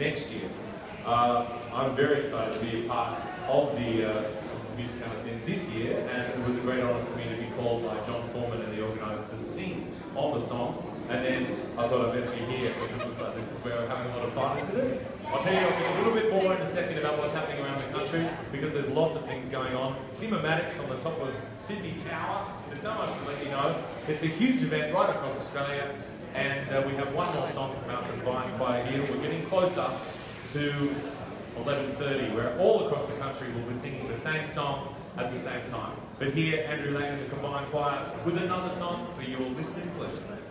next year. I'm very excited to be a part of the Music Hammer Scene this year, and it was a great honour for me to be called by John Foreman and the organisers to sing on the song. And then I thought I'd better be here because it looks like this is where we're having a lot of fun, isn't it? I'll tell you a little bit more in a second about what's happening around the country because there's lots of things going on. Timber-Matics on the top of Sydney Tower. There's so much to let you know. It's a huge event right across Australia, and we have one more song from our combined choir here. We're getting closer to 11:30, where all across the country will be singing the same song at the same time. But here, Andrew Lang and the combined choir with another song for your listening pleasure.